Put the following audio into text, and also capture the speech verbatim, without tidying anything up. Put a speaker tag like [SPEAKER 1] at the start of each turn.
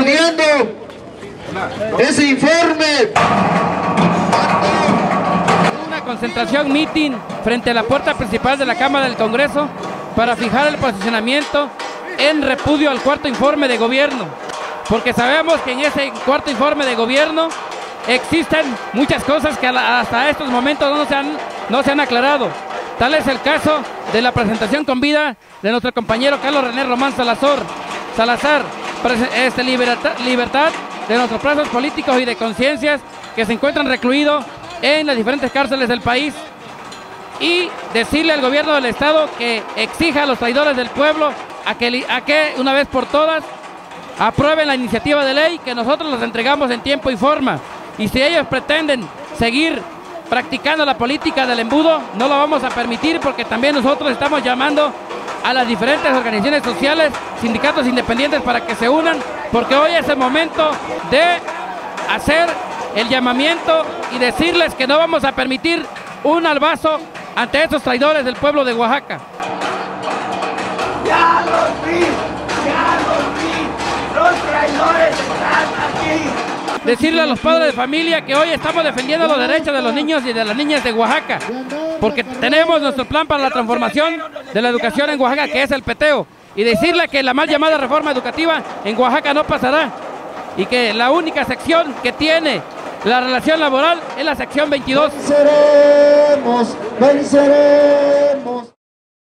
[SPEAKER 1] pidiendo ese informe.
[SPEAKER 2] Una concentración, meeting frente a la puerta principal de la Cámara del Congreso para fijar el posicionamiento en repudio al cuarto informe de gobierno, porque sabemos que en ese cuarto informe de gobierno existen muchas cosas que hasta estos momentos no se han, no se han aclarado. Tal es el caso de la presentación con vida de nuestro compañero Carlos René Román Salazar, Salazar este, libertad, libertad de nuestros presos políticos y de conciencias que se encuentran recluidos en las diferentes cárceles del país, y decirle al gobierno del estado que exija a los traidores del pueblo a que, a que una vez por todas aprueben la iniciativa de ley que nosotros les entregamos en tiempo y forma. Y si ellos pretenden seguir practicando la política del embudo, no lo vamos a permitir, porque también nosotros estamos llamando a las diferentes organizaciones sociales, sindicatos independientes, para que se unan, porque hoy es el momento de hacer el llamamiento y decirles que no vamos a permitir un albazo ante estos traidores del pueblo de Oaxaca.
[SPEAKER 3] ¡Ya los vi! ¡Ya los vi! ¡Los traidores están aquí!
[SPEAKER 2] Decirle a los padres de familia que hoy estamos defendiendo los derechos de los niños y de las niñas de Oaxaca, porque tenemos nuestro plan para la transformación de la educación en Oaxaca, que es el peteo, y decirle que la mal llamada reforma educativa en Oaxaca no pasará, y que la única sección que tiene la relación laboral es la sección veintidós.
[SPEAKER 1] Venceremos, venceremos.